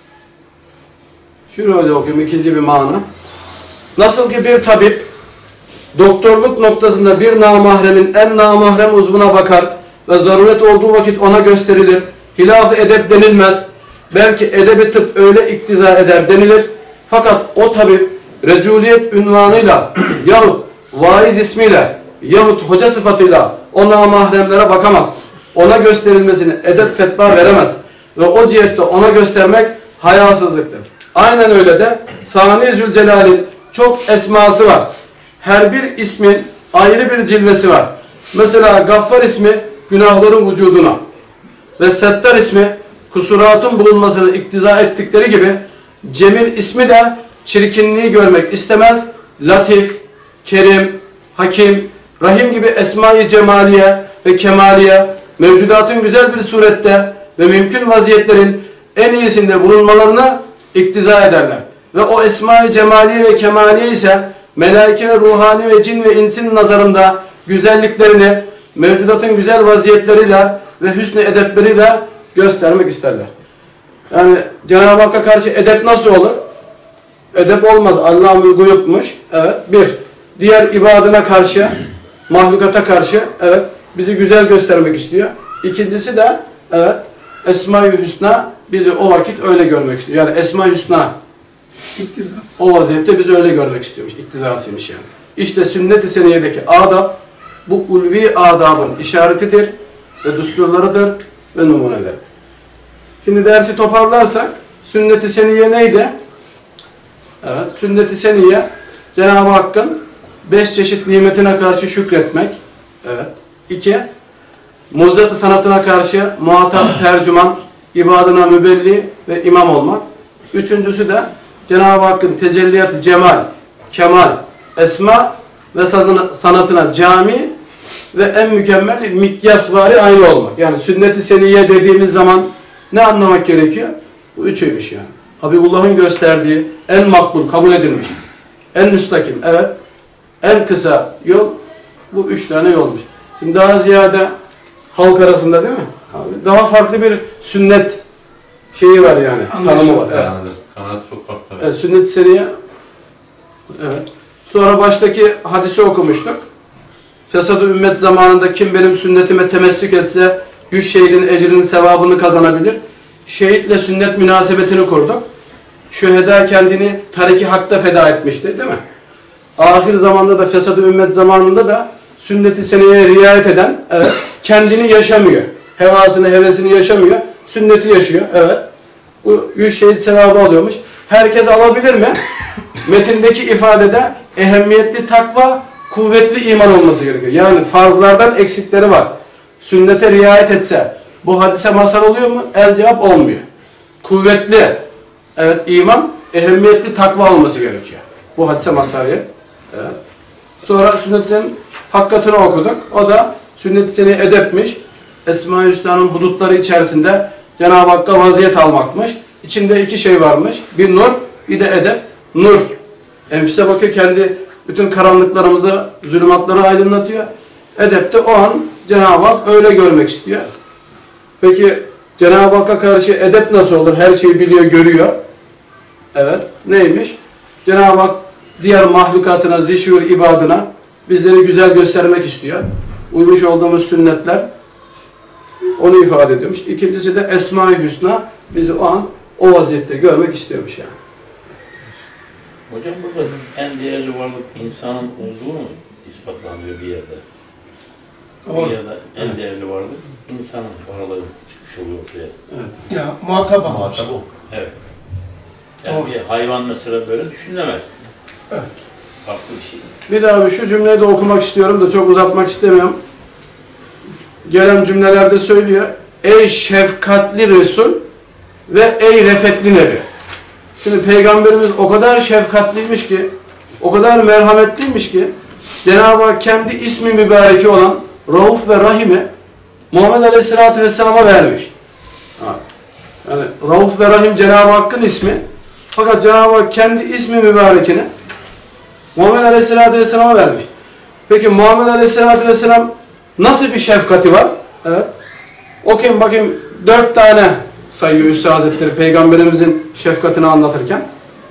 Şunu öyle okuyayım, ikinci bir mana. Nasıl ki bir tabip doktorluk noktasında bir namahremin en namahrem uzvuna bakar ve zaruret olduğu vakit ona gösterilir. Hilaf-ı edep denilmez. Belki edebi tıp öyle iktiza eder denilir. Fakat o tabip reculiyet ünvanıyla yahut vaiz ismiyle yahut hoca sıfatıyla o namahremlere bakamaz. Ona gösterilmesini edep fetva veremez. Ve o cihette ona göstermek hayasızlıktır. Aynen öyle de Sani Zülcelal'in çok esması var. Her bir ismin ayrı bir cilvesi var. Mesela Gaffar ismi günahların vücuduna ve Settar ismi kusuratın bulunmasını iktiza ettikleri gibi Cemil ismi de çirkinliği görmek istemez. Latif, Kerim, Hakim, Rahim gibi esma-i cemaliye ve kemaliye mevcudatın güzel bir surette ve mümkün vaziyetlerin en iyisinde bulunmalarına iktiza ederler. Ve o esma-i cemaliye ve kemaliye ise melaike ve ruhani ve cin ve insin nazarında güzelliklerini mevcudatın güzel vaziyetleriyle ve hüsnü edepleriyle göstermek isterler. Yani Cenab-ı Hakk'a karşı edep nasıl olur? Edep olmaz. Allah'ın guyupmuş. Evet. Bir. Diğer ibadına karşı, mahlukata karşı, evet, bizi güzel göstermek istiyor. İkincisi de, evet, Esma-i Hüsna bizi o vakit öyle görmek istiyor. Yani Esma-i Hüsna İktizası. o vaziyette bizi öyle görmek istiyormuş. İktizasıymış yani. İşte sünnet-i seniyedeki adab, bu ulvi adabın işaretidir ve düsturlarıdır ve numunelerdir. Şimdi dersi toparlarsak, sünnet-i seniye neydi? Evet, sünnet-i seniye Cenab-ı Hakk'ın beş çeşit nimetine karşı şükretmek. Evet. İki, muzzat-ı sanatına karşı muhatap, tercüman, ibadına mübelli ve imam olmak. Üçüncüsü de Cenab-ı Hakk'ın tecelliyat-ı cemal, kemal, esma ve sanatına cami ve en mükemmel mikyasvari aynı olmak. Yani sünnet-i seniye dediğimiz zaman ne anlamak gerekiyor? Bu üçüymüş yani. Habibullah'ın gösterdiği en makbul, kabul edilmiş, en müstakim, evet, en kısa yol bu üç tane yolmuş. Şimdi daha ziyade halk arasında değil mi? Abi, daha farklı bir sünnet şeyi var yani, tanımı var. Evet. Kanaat çok farklı. Evet, sünnet-i seniye, evet. Sonra baştaki hadisi okumuştuk. Fesad-ı ümmet zamanında kim benim sünnetime temessük etse yüz şehidin ecrinin sevabını kazanabilir. Şehitle sünnet münasebetini kurduk. Şüheda kendini tariki hakta feda etmişti değil mi? Ahir zamanda da fesad-ı ümmet zamanında da sünnet-i seniyeye riayet eden, evet, kendini yaşamıyor. Hevasını, hevesini yaşamıyor. Sünneti yaşıyor. Evet. Bu yüz şehit sevabı alıyormuş. Herkes alabilir mi? Metindeki ifadede ehemmiyetli takva, kuvvetli iman olması gerekiyor. Yani farzlardan eksikleri var. Sünnete riayet etse bu hadise mazhar oluyor mu? El cevap olmuyor. Kuvvetli, evet, iman, ehemmiyetli takva olması gerekiyor. Bu hadise mazhariyet. Evet. Sonra sünnet-i senin hakikatini okuduk. O da sünnet-i seni edepmiş. Esma-i Hüsna'nın hudutları içerisinde Cenab-ı Hakk'a vaziyet almakmış. İçinde iki şey varmış. Bir nur, bir de edep. Nur. Enfise bakıyor, kendi bütün karanlıklarımızı, zulümatları aydınlatıyor. Edep de o an Cenab-ı Hak öyle görmek istiyor. Peki Cenab-ı Hakk'a karşı edep nasıl olur? Her şeyi biliyor, görüyor. Evet. Neymiş? Cenab-ı Hak diğer mahlukatına, zişur ibadına bizleri güzel göstermek istiyor. Uymuş olduğumuz sünnetler onu ifade ediyormuş. İkincisi de Esma-i Hüsna bizi o an o vaziyette görmek istiyormuş yani. Hocam burada en değerli varlık insanın olduğu mu ispatlanıyor bir yerde? Bir yerde en evet. değerli varlık insanın varlığı çıkmış oluyor ortaya. Evet. Ya muhatap almış. Muhatap o. Evet. Yani bir hayvan mesela böyle düşünülemez. Evet. Farklı bir şey. Bir daha şu cümleyi de okumak istiyorum da çok uzatmak istemiyorum. Gelen cümlelerde söylüyor. Ey şefkatli Resul ve ey refetli Nebi. Şimdi Peygamberimiz o kadar şefkatliymiş ki, o kadar merhametliymiş ki, Cenab-ı Hak kendi ismi mübareki olan Rauf ve Rahim'i Muhammed Aleyhisselatü Vesselam'a vermiş. Yani Rauf ve Rahim Cenab-ı Hakk'ın ismi. Fakat Cenab-ı Hak kendi ismi mübarekini Muhammed Aleyhisselatü Vesselam'a vermiş. Peki Muhammed Aleyhisselatü Vesselam nasıl bir şefkati var? Evet. Okuyun bakayım, dört tane sayıyor Üstad Hazretleri Peygamberimizin şefkatini anlatırken.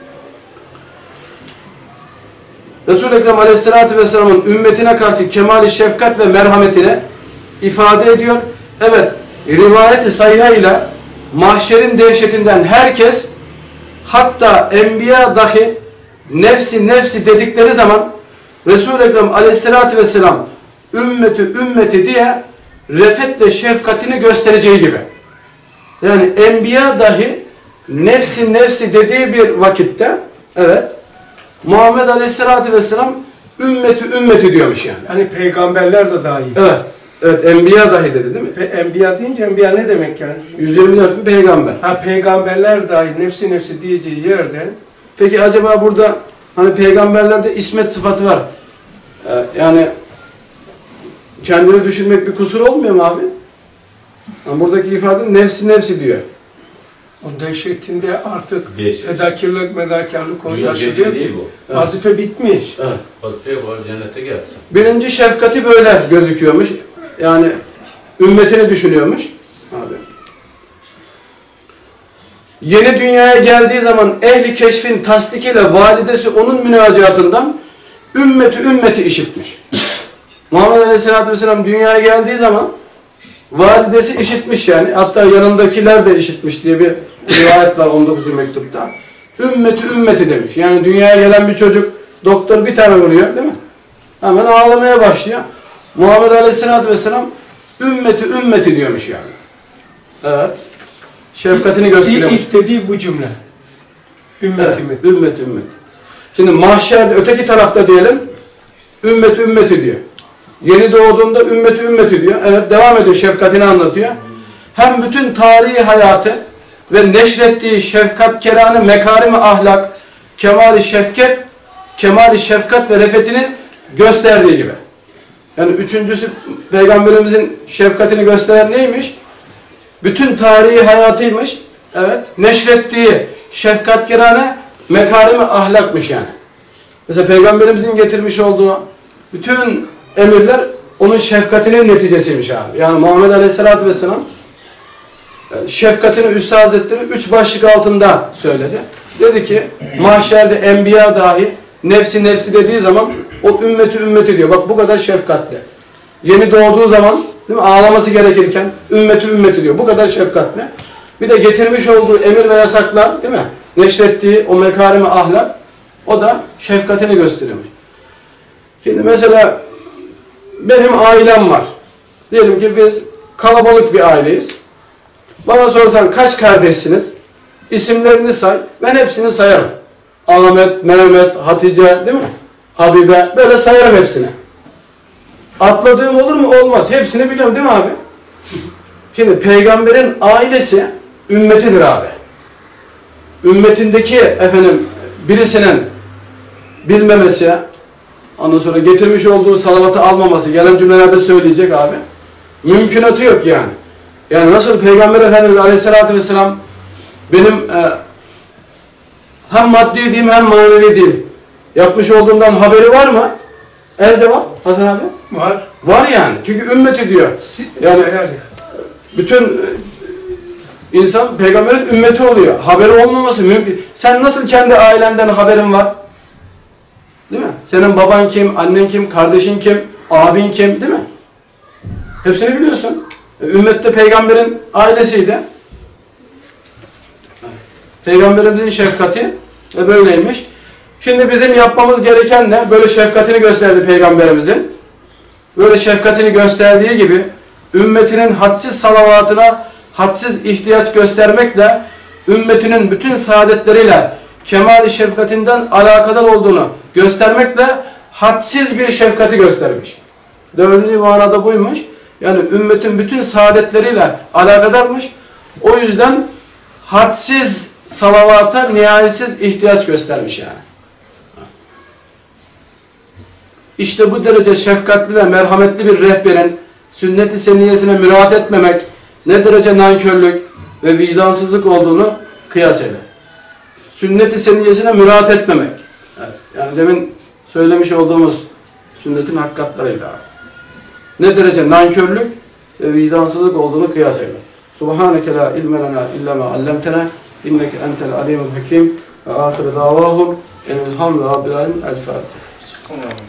Resul-i Ekrem Aleyhisselatü Vesselam'ın ümmetine karşı kemali şefkat ve merhametini ifade ediyor. Evet, rivayeti sayha ile mahşerin dehşetinden herkes, hatta enbiya dahi nefsi nefsi dedikleri zaman Resul-i Ekrem Aleyhisselatü Vesselam ümmeti ümmeti diye refet ve şefkatini göstereceği gibi. Yani enbiya dahi nefsi nefsi dediği bir vakitte, evet, Muhammed Aleyhisselatü Vesselam ümmeti ümmeti diyormuş yani. Hani peygamberler de dahil. Evet. Evet, enbiya dahi dedi değil mi? Pe enbiya deyince enbiya ne demek yani? yüz yirmi dört bin peygamber. Ha, peygamberler dahil nefsi nefsi diyeceği yerde. Peki acaba burada hani peygamberlerde ismet sıfatı var. Ee, yani kendini düşünmek bir kusur olmuyor mu abi? Yani buradaki ifade nefsi nefsi diyor. O dehşetinde artık Dehşet. fedakarlık, medakarlık onu Dünya yaşıyor değil ki. bu. Evet. Vazife bitmiş. Evet. Vazife var, cennete gelsin. Birinci şefkati böyle gözüküyormuş. Yani ümmetini düşünüyormuş. Abi. Yeni dünyaya geldiği zaman ehli keşfin tasdikiyle validesi onun münacatından ümmeti ümmeti işitmiş. Muhammed Aleyhisselatü Vesselam dünyaya geldiği zaman validesi işitmiş yani. Hatta yanındakiler de işitmiş diye bir rivayet var on dokuzuncu mektupta. Ümmeti ümmeti demiş. Yani dünyaya gelen bir çocuk doktor bir tane vuruyor değil mi? Hemen ağlamaya başlıyor. Muhammed Aleyhisselatü Vesselam ümmeti ümmeti diyormuş yani. Evet. Şefkatini gösteriyormuş. İlk dediği bu cümle. Ümmeti Evet, ümmeti. ümmeti ümmeti. Şimdi mahşerde öteki tarafta diyelim ümmeti ümmeti diyor. Yeni doğduğunda ümmeti ümmeti diyor. Evet, devam ediyor, şefkatini anlatıyor. Hem bütün tarihi hayatı ve neşrettiği şefkatkerane mekarimi ahlak, kemali şefkat, kemali şefkat ve refetini gösterdiği gibi. Yani üçüncüsü Peygamberimizin şefkatini gösteren neymiş? Bütün tarihi hayatıymış. Evet, neşrettiği şefkatkerane mekarimi ahlakmış yani. Mesela Peygamberimizin getirmiş olduğu bütün emirler onun şefkatinin neticesiymiş abi. Yani Muhammed Aleyhisselatü Vesselam şefkatini Üstad Hazretleri üç başlık altında söyledi. Dedi ki mahşerde enbiya dahi nefsi nefsi dediği zaman o ümmeti ümmeti diyor. Bak bu kadar şefkatli. Yeni doğduğu zaman değil mi, ağlaması gerekirken ümmeti ümmeti diyor. Bu kadar şefkatli. Bir de getirmiş olduğu emir ve yasaklar değil mi? Neşrettiği o mekarimi ahlak o da şefkatini gösteriyormuş. Şimdi mesela benim ailem var. Diyelim ki biz kalabalık bir aileyiz. Bana sorsan kaç kardeşsiniz? İsimlerini say. Ben hepsini sayarım. Ahmet, Mehmet, Hatice değil mi? Habibe. Böyle sayarım hepsini. Atladığım olur mu? Olmaz. Hepsini biliyorum değil mi abi? Şimdi peygamberin ailesi ümmetidir abi. Ümmetindeki efendim birisinin bilmemesi, ondan sonra getirmiş olduğu salavatı almaması, gelen cümlelerde söyleyecek abi. Mümkünatı yok yani. Yani nasıl Peygamber Efendimiz Aleyhisselatü Vesselam benim e, hem maddi diyeyim hem manevi diyeyim yapmış olduğumdan haberi var mı? El cevap Hasan abi. Var. Var yani. Çünkü ümmeti diyor. Yani bütün e, insan peygamberin ümmeti oluyor. Haberi olmaması mümkün. Sen nasıl kendi ailenden haberin var? Değil mi? Senin baban kim, annen kim, kardeşin kim, abin kim, değil mi? Hepsini biliyorsun. Ümmette peygamberin ailesiydi. Peygamberimizin şefkati ve böyleymiş. Şimdi bizim yapmamız gereken ne? Böyle şefkatini gösterdi peygamberimizin. Böyle şefkatini gösterdiği gibi ümmetinin hadsiz salavatına hadsiz ihtiyaç göstermekle ümmetinin bütün saadetleriyle kemal-i şefkatinden alakadar olduğunu göstermekle hadsiz bir şefkati göstermiş. Dördüncü manada buymuş. Yani ümmetin bütün saadetleriyle alakadarmış. O yüzden hadsiz salavata nihayetsiz ihtiyaç göstermiş yani. İşte bu derece şefkatli ve merhametli bir rehberin sünnet-i seniyesine müraat etmemek ne derece nankörlük ve vicdansızlık olduğunu kıyas eyle. Sünnet-i seniyesine müraat etmemek. Evet, yani demin söylemiş olduğumuz sünnetin hakikatlarıyla. Ne derece nankörlük ve vicdansızlık olduğunu kıyas eyle. Subhaneke la ilme lena illa ma allamtena inneke entel alimul hakim ve ahire davahum elhamdülillahi rabbil alemin. El Fatiha.